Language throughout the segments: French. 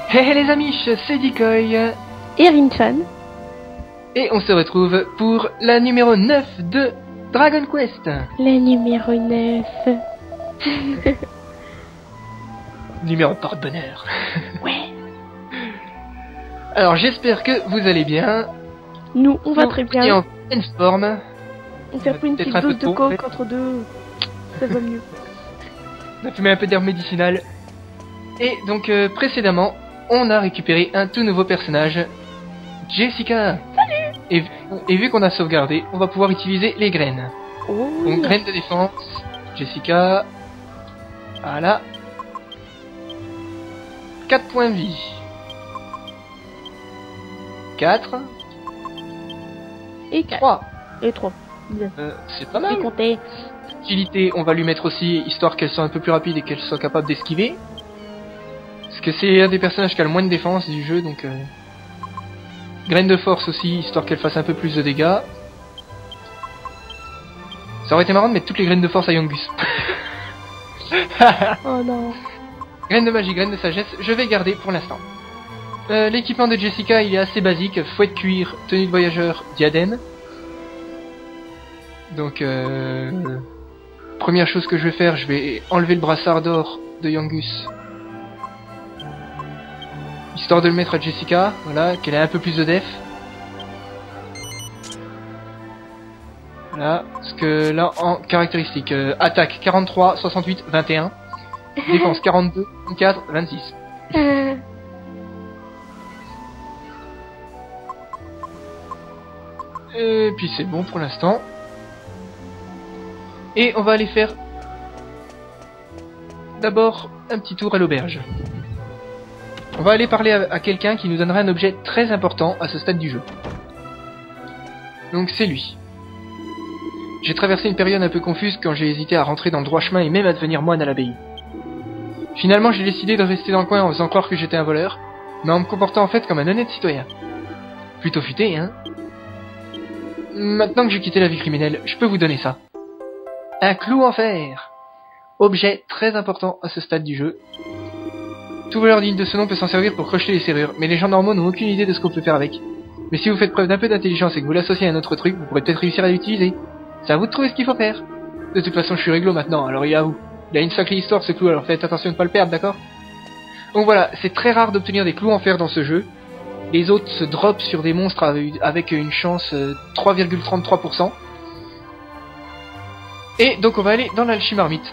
Hey les amis, c'est Decoy Et Rinchan. et on se retrouve pour la numéro 9 de Dragon Quest. Le numéro 9. Numéro porte-bonheur. Ouais. Alors j'espère que vous allez bien. Nous, on va Nous, très on est bien. en pleine forme. On s'est pris une peut-être petite un peu dose de trop, coke en fait. entre deux. Ça va mieux. On a fumé un peu d'herbe médicinale. Et donc précédemment, on a récupéré un tout nouveau personnage, Jessica. Salut. Et vu qu'on a sauvegardé, on va pouvoir utiliser les graines. Oh, Donc graines de défense, Jessica. Voilà. 4 points de vie. 4. et 4. 3. Et 3. Bien. C'est pas Et mal. compter. Utilité, on va lui mettre aussi, histoire qu'elle soit un peu plus rapide et qu'elle soit capable d'esquiver. Parce que c'est un des personnages qui a le moins de défense du jeu, donc... Graine de force aussi, histoire qu'elle fasse un peu plus de dégâts. Ça aurait été marrant de mettre toutes les graines de force à Yongus. Oh non. Graine de magie, graine de sagesse, je vais garder pour l'instant. L'équipement de Jessica, il est assez basique. Fouet de cuir, tenue de voyageur, diadème. Donc, première chose que je vais faire, je vais enlever le brassard d'or de Yongus. Histoire de le mettre à Jessica, voilà, qu'elle ait un peu plus de def. Voilà, parce que là, en caractéristique, attaque 43, 68, 21. Défense 42, 24, 26. Et puis c'est bon pour l'instant. Et on va aller faire d'abord un petit tour à l'auberge. On va aller parler à quelqu'un qui nous donnera un objet très important à ce stade du jeu. Donc c'est lui. J'ai traversé une période un peu confuse quand j'ai hésité à rentrer dans le droit chemin et même à devenir moine à l'abbaye. Finalement j'ai décidé de rester dans le coin en faisant croire que j'étais un voleur, mais en me comportant en fait comme un honnête citoyen. Plutôt futé, hein. Maintenant que j'ai quitté la vie criminelle, je peux vous donner ça. Un clou en fer. Objet très important à ce stade du jeu. Tout voleur digne de ce nom peut s'en servir pour crocheter les serrures, mais les gens normaux n'ont aucune idée de ce qu'on peut faire avec. Mais si vous faites preuve d'un peu d'intelligence et que vous l'associez à un autre truc, vous pourrez peut-être réussir à l'utiliser. C'est à vous de trouver ce qu'il faut faire. De toute façon, je suis réglo maintenant, alors il est à vous. Il a une sacrée histoire ce clou, alors faites attention de ne pas le perdre, d'accord? Donc voilà, c'est très rare d'obtenir des clous en fer dans ce jeu. Les autres se droppent sur des monstres avec une chance 3,33%. Et donc on va aller dans l'alchimarmite.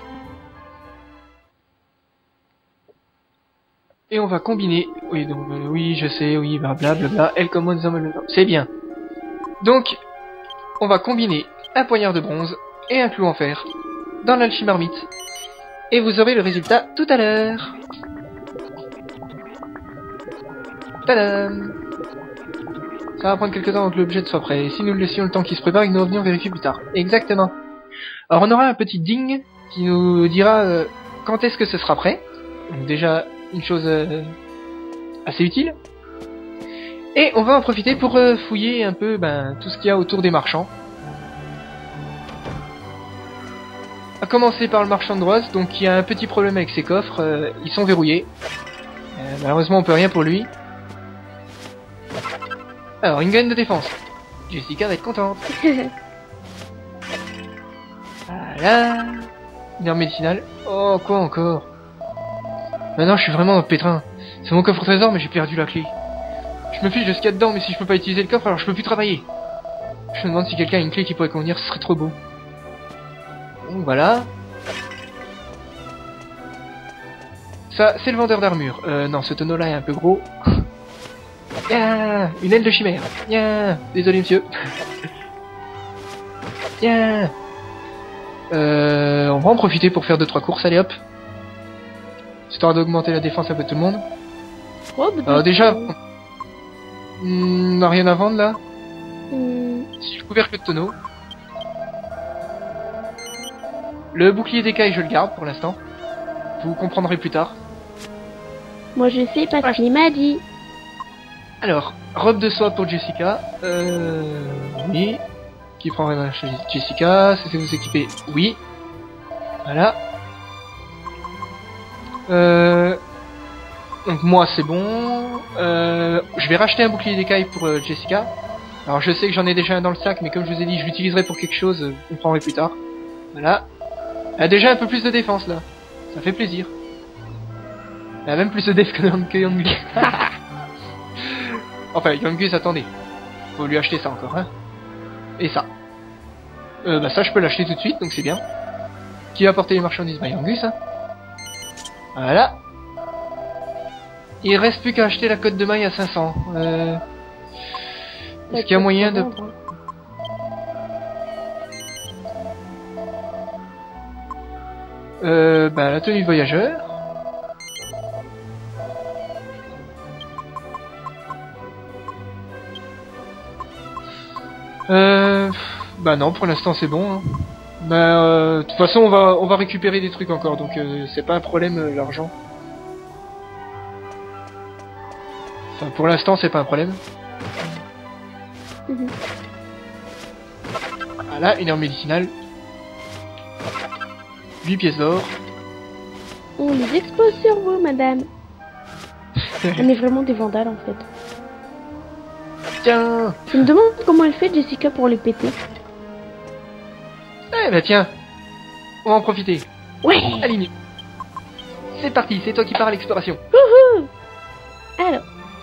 Et on va combiner... Oui, donc, oui, je sais, oui, blablabla, elle commande... C'est bien. Donc, on va combiner un poignard de bronze et un clou en fer dans l'alchimarmite. Et vous aurez le résultat tout à l'heure. Tadam! Ça va prendre quelques temps avant que l'objet soit prêt. Et si nous le laissions le temps qu'il se prépare et que nous revenions vérifier plus tard. Exactement. Alors on aura un petit ding qui nous dira quand est-ce que ce sera prêt. Donc déjà une chose assez utile. Et on va en profiter pour fouiller un peu tout ce qu'il y a autour des marchands. A commencer par le marchand de droite, donc il y a un petit problème avec ses coffres, ils sont verrouillés. Malheureusement on peut rien pour lui. Alors une graine de défense. Jessica va être contente. Voilà. Une herbe médicinale. Oh, quoi encore? Maintenant, je suis vraiment un pétrin. C'est mon coffre au trésor, mais j'ai perdu la clé. Je me fiche de ce qu'il y a dedans, mais si je peux pas utiliser le coffre, alors je peux plus travailler. Je me demande si quelqu'un a une clé qui pourrait convenir, ce serait trop beau. Donc voilà. Ça, c'est le vendeur d'armure. Non, ce tonneau-là est un peu gros. Yeah, une aile de chimère. Yeah, désolé monsieur. Yeah. On va en profiter pour faire 2-3 courses, allez hop. Histoire d'augmenter la défense un peu de tout le monde. Oh, Alors déjà, on n'a rien à vendre là. Si le couvercle de tonneau. Le bouclier d'écaille je le garde pour l'instant. Vous comprendrez plus tard. Moi je sais parce qu'il m'a dit. Alors, robe de soie pour Jessica. Oui. Qui prendrait ma chez Jessica? C'est vous équiper? Oui. Voilà. Donc moi c'est bon. Je vais racheter un bouclier d'écaille pour Jessica. Alors je sais que j'en ai déjà un dans le sac, mais comme je vous ai dit, je l'utiliserai pour quelque chose, vous comprendrez plus tard. Voilà. Elle a déjà un peu plus de défense là. Ça fait plaisir. Elle a même plus de def que Yangus. Enfin, Yangus, attendez. Faut lui acheter ça encore, hein. Et ça. Bah ça je peux l'acheter tout de suite, donc c'est bien. Qui va porter les marchandises? Bah Yangus, hein. Voilà. Il reste plus qu'à acheter la cote de maille à 500. Est-ce qu'il y a moyen de... Bah la tenue de voyageur. Bah non, pour l'instant c'est bon. Hein. Bah de toute façon on va récupérer des trucs encore, donc c'est pas un problème l'argent. Enfin pour l'instant c'est pas un problème. Voilà, une herbe médicinale. 8 pièces d'or. On les expose sur vous, madame. On est vraiment des vandales en fait. Tiens. Je me demande comment elle fait Jessica pour les péter. Eh bah tiens. On va en profiter. Ouais. Aligne. C'est parti, c'est toi qui pars à l'exploration. Wouhou. Alors.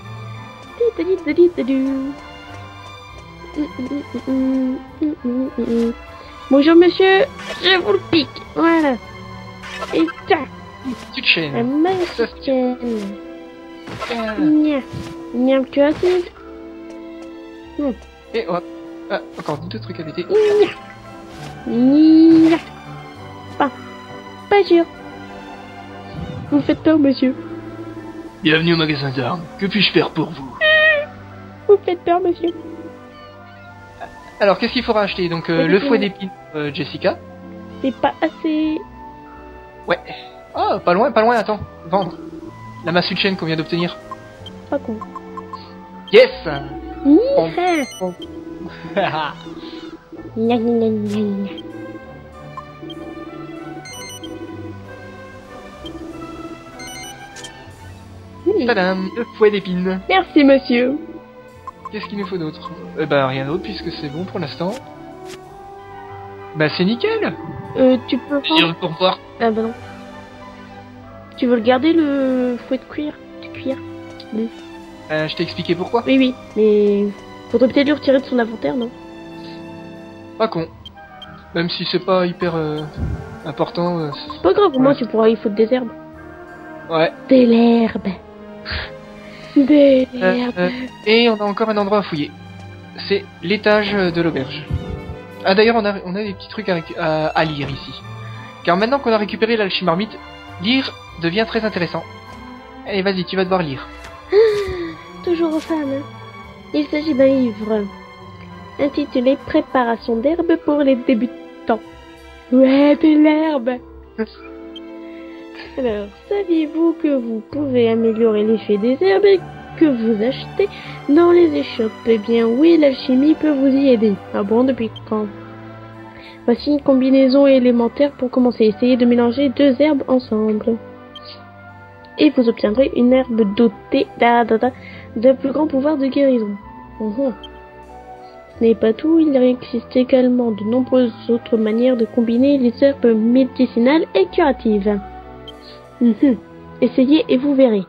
Bonjour monsieur, je vous le pique. Voilà. Et tac. Tu te chaînes. La massienne. Nya. Nya, tu as assez. Et hop. Ah, encore 2 trucs à péter. Nya. Pas sûr. Vous faites peur, monsieur. Bienvenue au magasin d'armes. Que puis-je faire pour vous? Vous faites peur, monsieur. Alors, qu'est-ce qu'il faudra acheter? Donc, le fouet d'épines, Jessica. C'est pas assez. Ouais. Ah, pas loin, attends. Vendre. La massue de chaîne qu'on vient d'obtenir. Pas con. Yes! Nya. Nya, nya, nya, nya, nya. Tadam, le fouet d'épines. Merci, monsieur. Qu'est-ce qu'il nous faut d'autre? Bah, rien d'autre, puisque c'est bon pour l'instant. Bah, c'est nickel! Tu peux prendre... Pour voir. Ah bah non. Tu veux le garder, le fouet de cuir? Oui. Je t'ai expliqué pourquoi. Oui, oui, mais... Faudrait peut-être le retirer de son inventaire, non? Pas con. Même si c'est pas hyper important. C'est pas grave, au moins tu pourras y foutre des herbes. Ouais. De l'herbe. De l'herbe. Et on a encore un endroit à fouiller. C'est l'étage de l'auberge. Ah d'ailleurs on a des petits trucs à lire ici. Car maintenant qu'on a récupéré l'alchimarmite, lire devient très intéressant. Allez vas-y, tu vas devoir lire. Toujours aux femmes. Hein. Il s'agit d'un livre intitulé Préparation d'herbe pour les débutants. Ouais, de l'herbe. Alors, saviez-vous que vous pouvez améliorer l'effet des herbes que vous achetez dans les échoppes? Eh bien oui, l'alchimie peut vous y aider. Ah bon, depuis quand? Voici une combinaison élémentaire pour commencer. Essayez de mélanger 2 herbes ensemble. Et vous obtiendrez une herbe dotée d'un plus grand pouvoir de guérison. Ce n'est pas tout, il existe également de nombreuses autres manières de combiner les herbes médicinales et curatives. Essayez et vous verrez.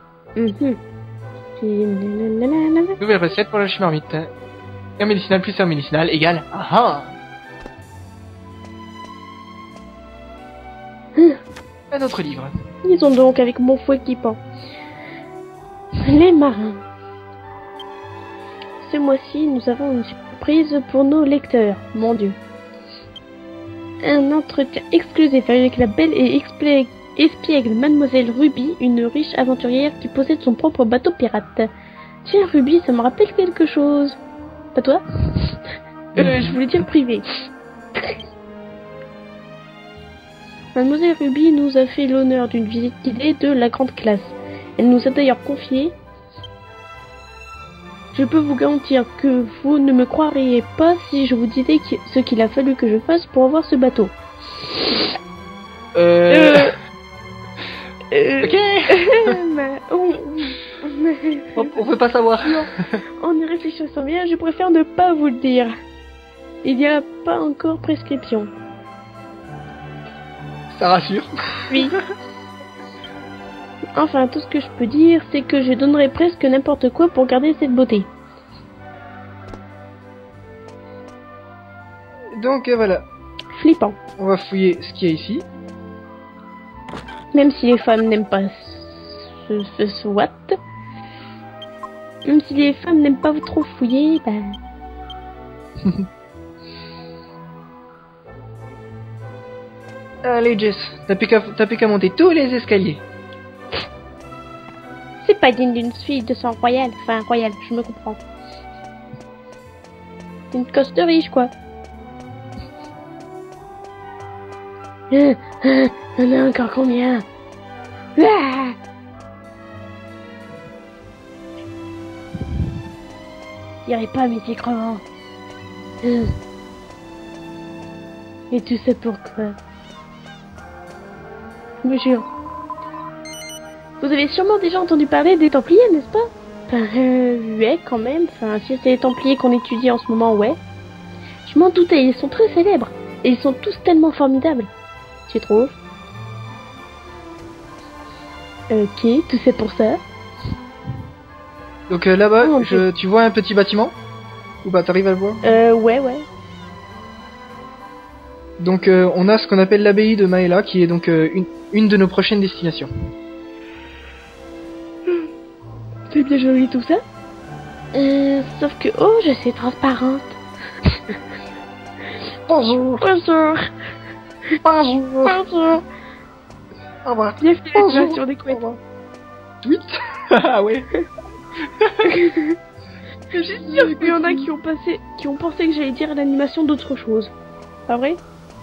Nouvelle recette pour l'alchimarmite. Herbe médicinale plus herbe médicinale égale... Un autre livre. Lisons donc avec mon fouet qui pend. Les marins. Ce mois-ci, nous avons une surprise pour nos lecteurs. Mon Dieu. Un entretien exclusif avec la belle et espiègle Mademoiselle Ruby, une riche aventurière qui possède son propre bateau pirate. Tiens, Ruby, ça me rappelle quelque chose. Pas toi? Je voulais dire privé. Mademoiselle Ruby nous a fait l'honneur d'une visite guidée de la grande classe. Elle nous a d'ailleurs confié... Je peux vous garantir que vous ne me croiriez pas si je vous disais ce qu'il a fallu que je fasse pour avoir ce bateau. Ok. Oh, On peut pas savoir. En y réfléchissant bien, je préfère ne pas vous le dire. Il n'y a pas encore prescription. Ça rassure. Oui. Enfin, tout ce que je peux dire, c'est que je donnerais presque n'importe quoi pour garder cette beauté. Donc voilà. Flippant. On va fouiller ce qu'il y a ici. Même si les femmes n'aiment pas ce SWAT. Même si les femmes n'aiment pas trop fouiller, ben... Allez Jess, t'as plus qu'à monter tous les escaliers. C'est pas digne d'une fille de sang royal. Enfin, royal, je me comprends. Une coste de riche, quoi. Il y en a encore combien? Ah, j'irai pas, mais c'est crevant. Et tout ça pourquoi? Je me jure. Vous avez sûrement déjà entendu parler des Templiers, n'est-ce pas? Enfin, ouais, quand même. Enfin, si c'est les Templiers qu'on étudie en ce moment, ouais. Je m'en doutais, ils sont très célèbres. Et ils sont tous tellement formidables. Tu trouves? Ok, tout c'est pour ça. Donc là-bas, Oh, tu vois un petit bâtiment? Ou bah t'arrives à le voir? Ouais. Donc on a ce qu'on appelle l'abbaye de Maela, qui est donc une de nos prochaines destinations. C'est bien joli tout ça. Sauf que, oh, je suis transparente. Bonjour. Bonjour. Bonjour. Bonjour. Au revoir. Bienvenue à la création des couettes. Tweet. Ah ouais. Je suis sûre qu'il y en a qui ont pensé que j'allais dire l'animation d'autre chose. Pas vrai?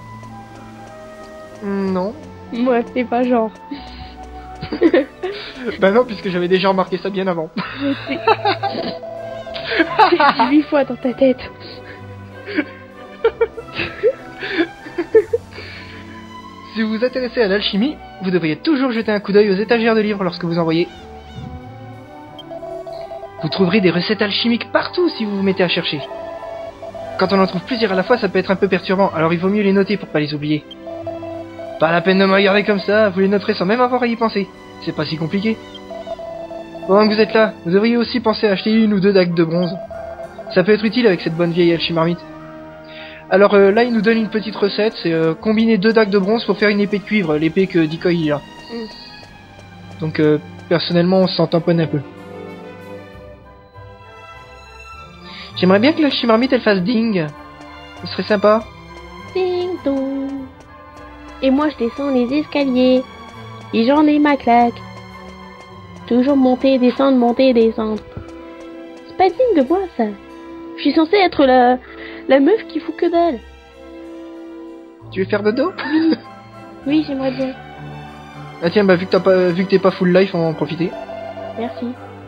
Non. Ouais, c'est pas genre. Bah non, puisque j'avais déjà remarqué ça bien avant. C'est 8 fois dans ta tête. Si vous vous intéressez à l'alchimie, vous devriez toujours jeter un coup d'œil aux étagères de livres lorsque vous en voyez. Vous trouverez des recettes alchimiques partout si vous vous mettez à chercher. Quand on en trouve plusieurs à la fois, ça peut être un peu perturbant, alors il vaut mieux les noter pour pas les oublier. Pas la peine de me regarder comme ça, vous les noterez sans même avoir à y penser. C'est pas si compliqué. Pendant que vous êtes là, vous devriez aussi penser à acheter 1 ou 2 dagues de bronze. Ça peut être utile avec cette bonne vieille alchimarmite. Alors là, il nous donne une petite recette, c'est combiner 2 dagues de bronze pour faire une épée de cuivre, l'épée que Decoy il a. Donc personnellement, on s'en tamponne un peu. J'aimerais bien que l'alchimarmite elle fasse ding. Ce serait sympa. Ding dong. Et moi je descends les escaliers. Et j'en ai ma claque. Toujours monter, descendre, C'est pas digne de moi ça. Je suis censée être la meuf qui fout que dalle. Tu veux faire dodo? Oui, j'aimerais bien. Ah tiens, bah vu que t'es pas full life, on va en profiter. Merci.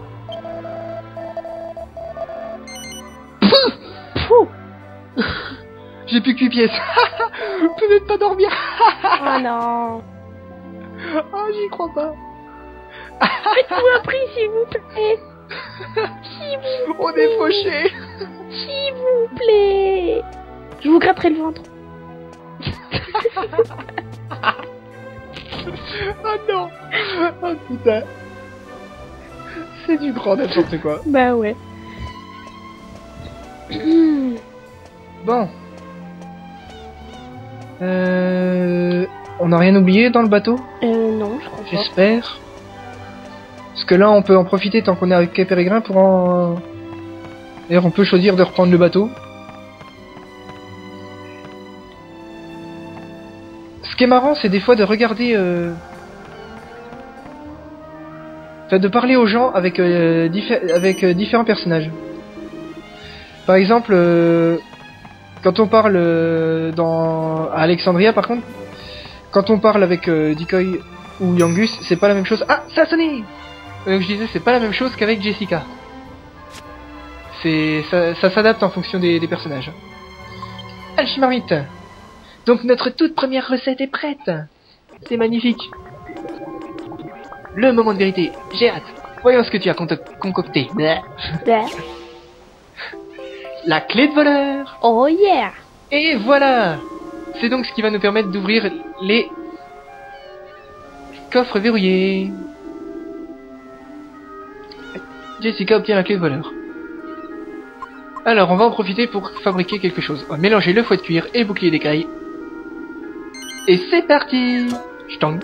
Pouh. J'ai plus que 8 pièces. Peut-être pas dormir. Oh non. Oh, j'y crois pas. Faites-moi un prix, s'il vous plaît. S'il vous On est fauchés. S'il vous plaît. Je vous gratterai le ventre. Oh non. Oh putain. C'est du grand n'importe quoi. Bah ouais. Bon. On n'a rien oublié dans le bateau? Non, je crois pas. J'espère. Parce que là, on peut en profiter tant qu'on est avec Quai Pérégrin pour en... D'ailleurs, on peut choisir de reprendre le bateau. Ce qui est marrant, c'est des fois de regarder... Enfin, de parler aux gens avec, différents personnages. Par exemple, quand on parle à Alexandria, par contre, quand on parle avec Decoy ou Yangus, c'est pas la même chose. Ah, ça a sonné! Donc je disais, c'est pas la même chose qu'avec Jessica. Ça s'adapte en fonction des personnages. Alchimarmite. Donc notre toute première recette est prête. C'est magnifique. Le moment de vérité, j'ai hâte. Voyons ce que tu as concocté. La clé de voleur. Oh yeah! Et voilà. C'est donc ce qui va nous permettre d'ouvrir les coffres verrouillés. Jessica obtient la clé de voleur. Alors, on va en profiter pour fabriquer quelque chose. On va mélanger le fouet de cuir et le bouclier d'écaille. Et c'est parti. Chtang.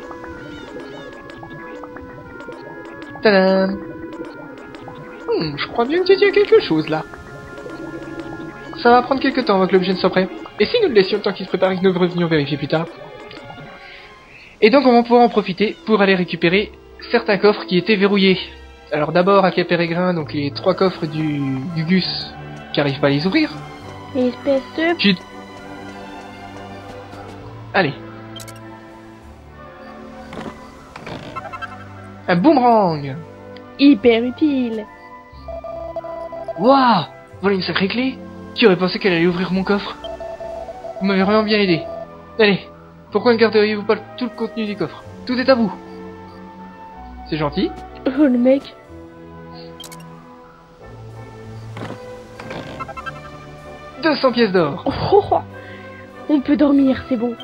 Tadam. Je crois bien que tu tiens quelque chose là. Ça va prendre quelques temps avant que l'objet ne soit prêt. Et si nous le laissions le temps qu'il se prépare et que nous revenions vérifier plus tard? Et donc on va pouvoir en profiter pour aller récupérer certains coffres qui étaient verrouillés. Alors d'abord à Cap Pérégrin, donc les 3 coffres du Gus qui arrivent pas à les ouvrir. Espèce de... Allez. Un boomerang. hyper utile. Waouh, voilà une sacrée clé. Qui aurait pensé qu'elle allait ouvrir mon coffre? Vous m'avez vraiment bien aidé. Allez, pourquoi ne garderiez-vous pas tout le contenu du coffre? Tout est à vous. C'est gentil. Oh le mec. « 200 pièces d'or. Oh, on peut dormir, c'est bon.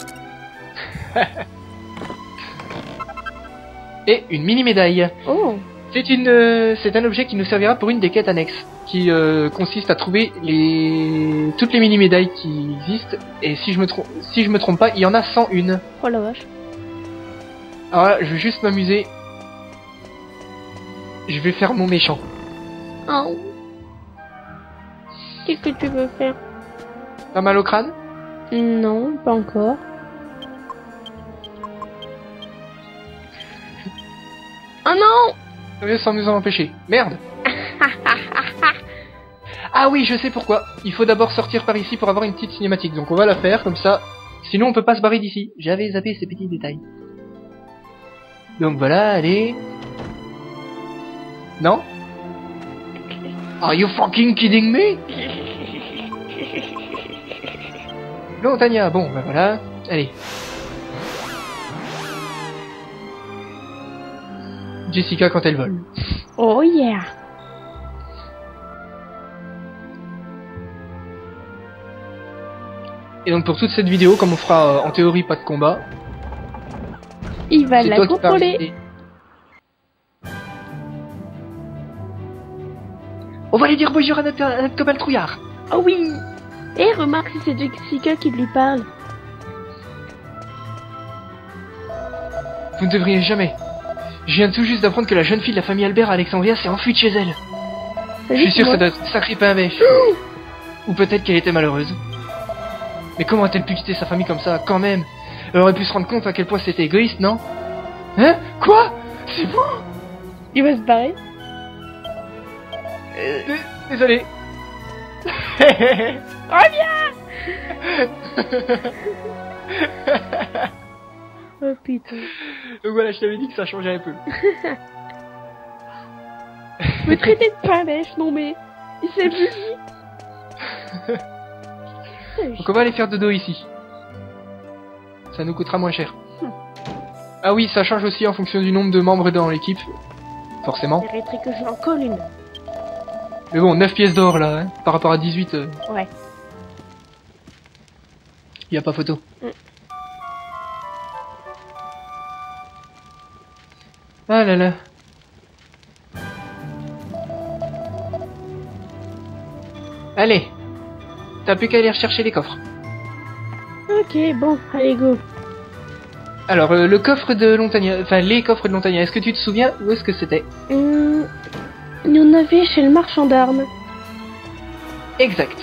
Et une mini médaille. Oh. C'est un objet qui nous servira pour une des quêtes annexes, qui consiste à trouver toutes les mini médailles qui existent. Et si je me trompe pas, il y en a 101. Oh la vache. Alors là, je vais juste m'amuser. Je vais faire mon méchant. Oh. Qu'est-ce que tu veux faire? T'as mal au crâne? Non, pas encore. Oh non! Sans nous en empêcher. Merde. Ah oui, je sais pourquoi. Il faut d'abord sortir par ici pour avoir une petite cinématique. Donc on va la faire comme ça. Sinon on peut pas se barrer d'ici. J'avais zappé ces petits détails. Donc voilà, allez. Non? Are you fucking kidding me? Non, Tania, bon, ben voilà. Allez. Jessica quand elle vole. Oh yeah. Et donc pour toute cette vidéo, comme on fera en théorie pas de combat, Il va c'est la toi qui vas contrôler. décider. On va aller dire bonjour à notre copain le trouillard. Oh oui. Et remarque si c'est Jessica qui lui parle. Vous ne devriez jamais. Je viens tout juste d'apprendre que la jeune fille de la famille Albert à Alexandria s'est enfuie de chez elle. Je suis sûr que ça doit être un sacré pain à bêche. Ou peut-être qu'elle était malheureuse. Mais comment a-t-elle pu quitter sa famille comme ça, quand même? Elle aurait pu se rendre compte à quel point c'était égoïste, non? Hein? Quoi? C'est vous? Il va se barrer. Désolé. Reviens. Oh putain. Donc voilà, je t'avais dit que ça changeait un peu. Me traiter de pain bêche, non mais... Il s'est vu. Donc on va aller faire dodo ici. Ça nous coûtera moins cher. Ah oui, ça change aussi en fonction du nombre de membres dans l'équipe. Forcément. J'arrêterai que j'en colle une. Mais bon, 9 pièces d'or là, hein, par rapport à 18. Ouais. Y a pas photo. Ah là là. Allez. T'as plus qu'à aller rechercher les coffres. Ok, bon, allez go. Alors, le coffre de Lontania, enfin les coffres de Lontania, est-ce que tu te souviens où est-ce que c'était? Il y en avait chez le marchand d'armes. Exact.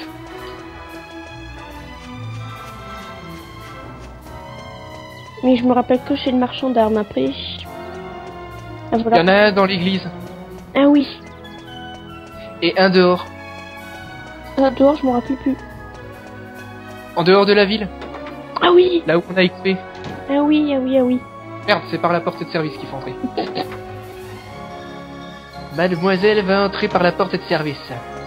Mais je me rappelle que chez le marchand d'armes après. Ah, Il y voilà. en a un dans l'église. Ah oui. Et un dehors. Ah, dehors, je me rappelle plus. En dehors de la ville. Ah oui. Là où on a équipé. Ah oui, ah oui, ah oui. Merde, c'est par la porte de service qu'il faut entrer. Mademoiselle va entrer par la porte de service.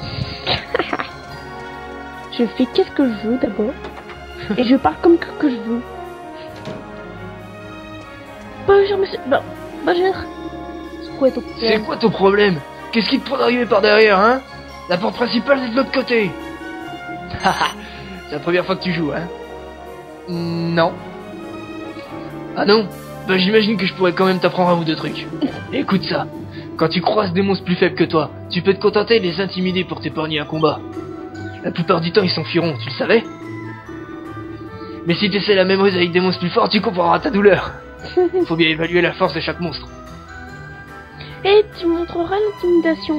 Je fais qu'est-ce que je veux d'abord. Et je parle comme que je veux. Bonjour monsieur. Bon, bonjour. Quoi ton C'est problème? quoi ton problème? Qu'est-ce qui te prend d'arriver par derrière, hein? La porte principale est de l'autre côté. Haha, c'est la première fois que tu joues, hein? Non. Ah non? Bah j'imagine que je pourrais quand même t'apprendre un ou deux trucs. Écoute ça. Quand tu croises des monstres plus faibles que toi, tu peux te contenter de les intimider pour t'épargner un combat. La plupart du temps ils s'enfuiront, tu le savais? Mais si tu essaies la même ruse avec des monstres plus forts, tu comprendras ta douleur. Faut bien évaluer la force de chaque monstre. Et tu montreras l'intimidation.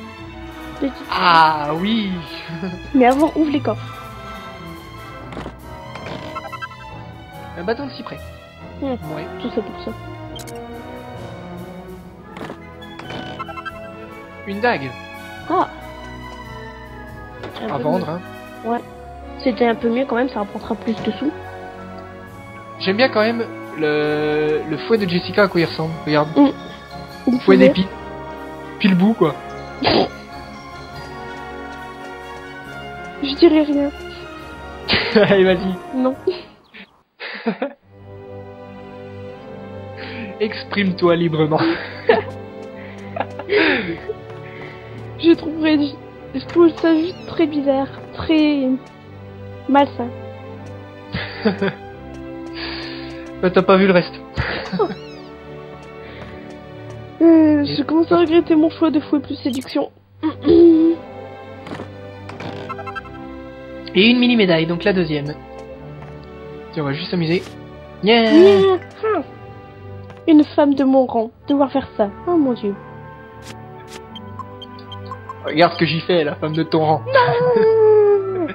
Ah oui. Mais avant, ouvre les coffres. Un bâton de cyprès. Ouais. Ouais. Tout ça pour ça. Une dague. Ah. À vendre, hein. Ouais. C'était un peu mieux quand même, ça rapportera plus de sous. J'aime bien quand même le fouet de Jessica à quoi il ressemble. Regarde. Une Fouet d'épi. Puis le bout, quoi. Je dirais rien. Allez, vas-y. Non. Exprime-toi librement. Je trouve ça juste très bizarre, très malsain. Bah, t'as pas vu le reste. Je commence à regretter mon choix de fouet plus séduction. Et une mini médaille, donc la deuxième. Tiens, on va juste s'amuser. Yeah. Une femme de mon rang, devoir faire ça. Oh mon dieu. Regarde ce que j'y fais, la femme de ton rang. Non.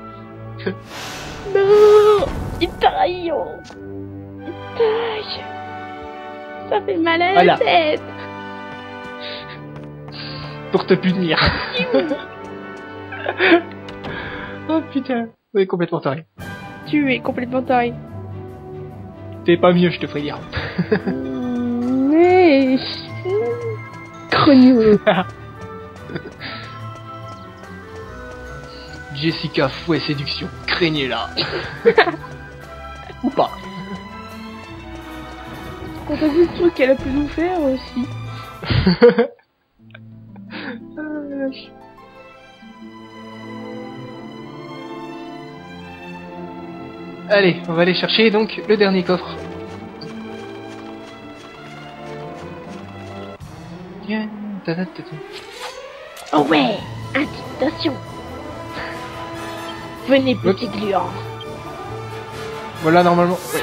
Non. Il taille. Il taille. Ça fait mal à Voilà. la tête. Pour te punir. Oh putain. Oui, complètement taré. Tu es complètement taille. T'es pas mieux, je te ferai dire. Mais... Crognou. Jessica, fouet, séduction. Craignez-la. Ou pas. On a vu ce truc qu'elle a pu nous faire aussi. Allez, on va aller chercher donc le dernier coffre. Oh ouais, intimidation. Venez, petit gluant. Voilà, normalement. Ouais.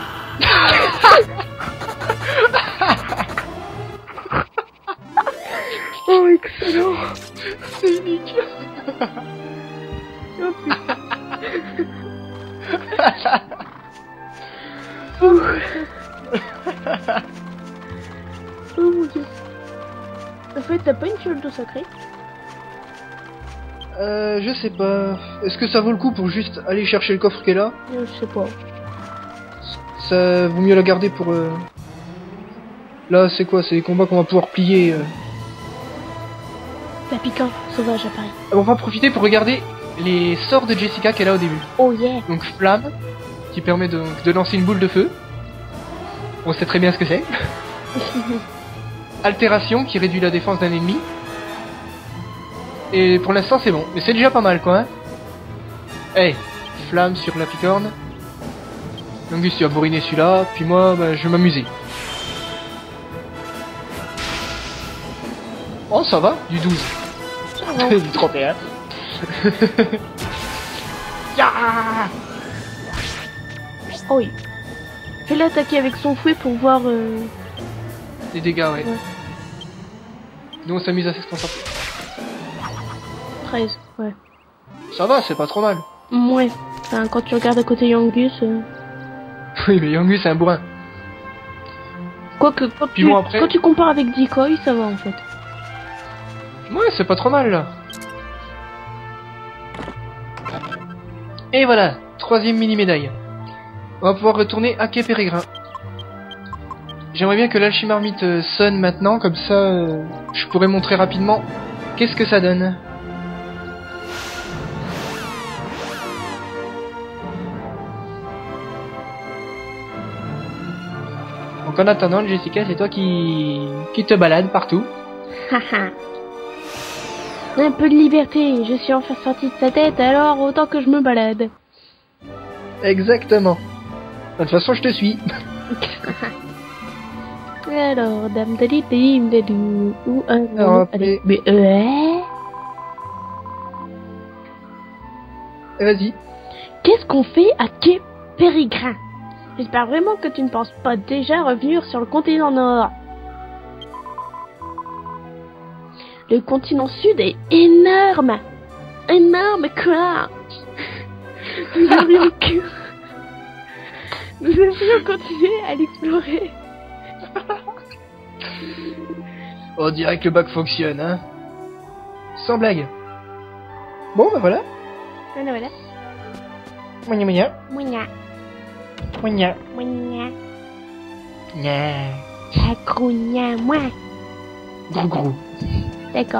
Oh, excellent. C'est unique. Oh putain. Ouh. Oh mon dieu. En fait, t'as pas une fiole d'eau sacrée? Je sais pas. Est-ce que ça vaut le coup pour juste aller chercher le coffre qui est là? Je sais pas. Ça vaut mieux la garder pour... Là, c'est quoi? C'est les combats qu'on va pouvoir plier. La piquant, sauvage à Paris. On va profiter pour regarder les sorts de Jessica qu'elle a au début. Oh yeah. Donc flamme, qui permet de lancer une boule de feu. On sait très bien ce que c'est. Altération, qui réduit la défense d'un ennemi. Et pour l'instant c'est bon, mais c'est déjà pas mal quoi. Hein. Hey, flamme sur la picorne. Longus, tu vas bourriner celui-là, puis moi, bah, je vais m'amuser. Oh, ça va, du 12. Du 31. Ya. Oh oui. Fais-le attaquer avec son fouet pour voir... Les dégâts, ouais. Ouais. Nous on s'amuse à se concentrer. 13, ouais. Ça va, c'est pas trop mal. Ouais. Enfin, quand tu regardes à côté Yangus... Oui, mais Yangus c'est un bourrin. Quoique, Puis bon, après... quand tu compares avec Decoy, ça va en fait. Ouais, c'est pas trop mal là. Et voilà, troisième mini médaille. On va pouvoir retourner à Quai Pérégrin. J'aimerais bien que l'alchimarmite sonne maintenant, comme ça je pourrais montrer rapidement qu'est-ce que ça donne. Donc en attendant, Jessica, c'est toi qui te balade partout. Haha. Un peu de liberté, je suis enfin sortie de sa tête, alors autant que je me balade. Exactement. De toute façon, je te suis. Alors, dame dalidim dadou, ou un Alors, allez, mais ouais. Vas-y. Qu'est-ce qu'on fait à Quai Périgrin? J'espère vraiment que tu ne penses pas déjà revenir sur le continent Nord. Le continent Sud est énorme. Énorme quoi. Nous aurions continuer à l'explorer. On dirait que le bac fonctionne, hein. Sans blague. Bon, bah voilà. Voilà, voilà. Mounia, mounia. Mounia, Mounia. mounia, Nya. chacrounia, moi. Gros gros. D'accord.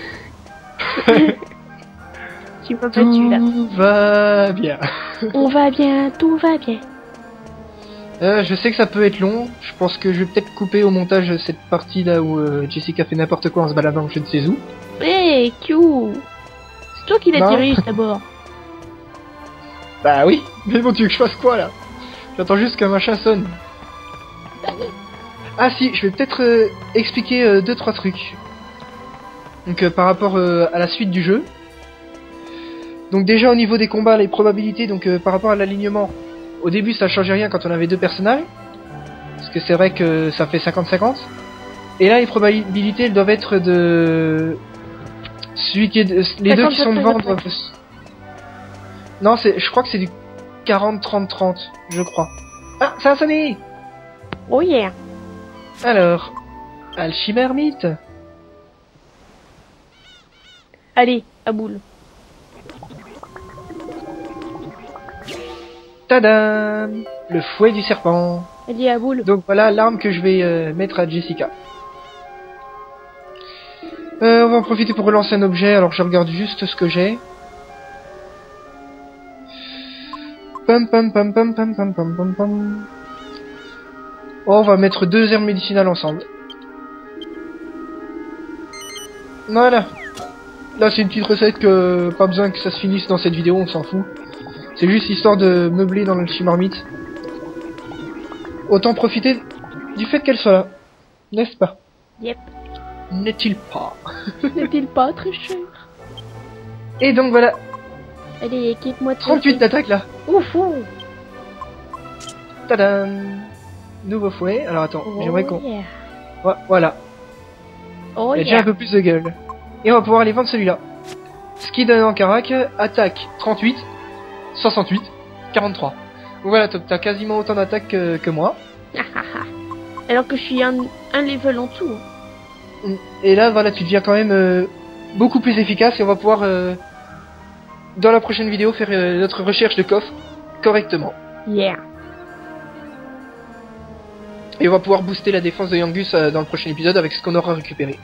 Tu m'as battu là. Tout va bien. On va bien, tout va bien. Je sais que ça peut être long. Je pense que je vais peut-être couper au montage cette partie là où Jessica fait n'importe quoi en se baladant je ne sais où. Hey, Q. C'est toi qui la Non. dirige d'abord. Bah oui, mais bon, tu veux que je fasse quoi là? J'attends juste qu'un machin sonne. Ah si, je vais peut-être expliquer 2-3 trucs. Donc par rapport à la suite du jeu. Donc déjà au niveau des combats, les probabilités, donc par rapport à l'alignement, au début ça changeait rien quand on avait deux personnages. Parce que c'est vrai que ça fait 50-50. Et là les probabilités elles doivent être de... Celui qui est... Les deux qui sont devant doivent... Non, je crois que c'est du 40-30-30, je crois. Ah, ça a sonné! Oh yeah. Alors, Alchimermite. Allez, à boule. Tadam! Le fouet du serpent. Allez, à boule. Donc voilà l'arme que je vais mettre à Jessica. On va en profiter pour relancer un objet, alors je regarde juste ce que j'ai. Pam pam pam pam pam pam pam pam pam. Oh, on va mettre 2 herbes médicinales ensemble. Voilà. Là c'est une petite recette que pas besoin que ça se finisse dans cette vidéo, on s'en fout. C'est juste histoire de meubler dans l'alchimarmite. Autant profiter du fait qu'elle soit là. N'est-ce pas? Yep. N'est-il pas? N'est-il pas très cher? Et donc voilà, Allez, quitte-moi de 38 d'attaque là. Ouf, ouf. Tadam! Nouveau fouet. Alors attends, Oh j'aimerais qu'on... yeah. Voilà. Oh Il a yeah. déjà un peu plus de gueule. Et on va pouvoir aller vendre celui-là. Ce qui donne en carac, attaque 38, 68, 43. Donc voilà, t'as quasiment autant d'attaque que moi. Alors que je suis un level en dessous. Et là, voilà, tu deviens quand même beaucoup plus efficace et on va pouvoir, dans la prochaine vidéo, faire notre recherche de coffre correctement. Yeah. Et on va pouvoir booster la défense de Yangus dans le prochain épisode avec ce qu'on aura récupéré.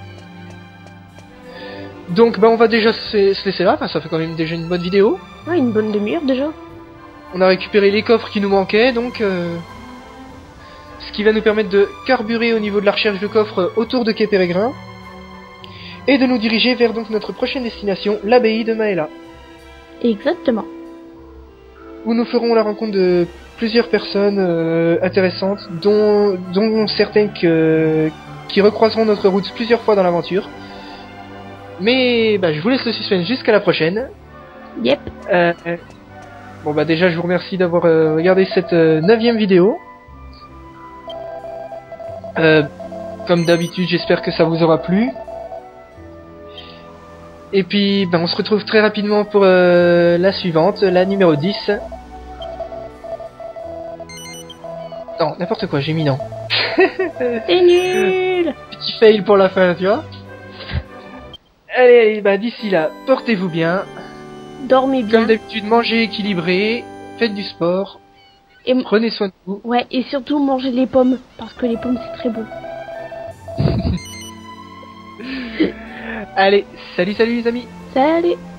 Donc bah on va déjà se laisser là, enfin, ça fait quand même déjà une bonne vidéo. Ouais, une bonne demi-heure déjà. On a récupéré les coffres qui nous manquaient, donc ce qui va nous permettre de carburer au niveau de la recherche de coffres autour de Quai Périgrin et de nous diriger vers donc notre prochaine destination, l'abbaye de Maëla, Exactement. où nous ferons la rencontre de plusieurs personnes intéressantes, dont certaines qui recroiseront notre route plusieurs fois dans l'aventure. Mais bah, je vous laisse le suspense jusqu'à la prochaine. Yep. Bon bah déjà je vous remercie d'avoir regardé cette 9ème vidéo. Comme d'habitude j'espère que ça vous aura plu. Et puis bah, on se retrouve très rapidement pour la suivante, la numéro 10. Non, n'importe quoi, j'ai mis non. C'est nul. Petit fail pour la fin, tu vois. Allez, bah d'ici là, portez-vous bien. Dormez bien. Comme d'habitude, mangez équilibré, faites du sport, Et prenez soin de vous. ouais, et surtout mangez les pommes parce que les pommes c'est très bon. Allez, salut les amis. Salut.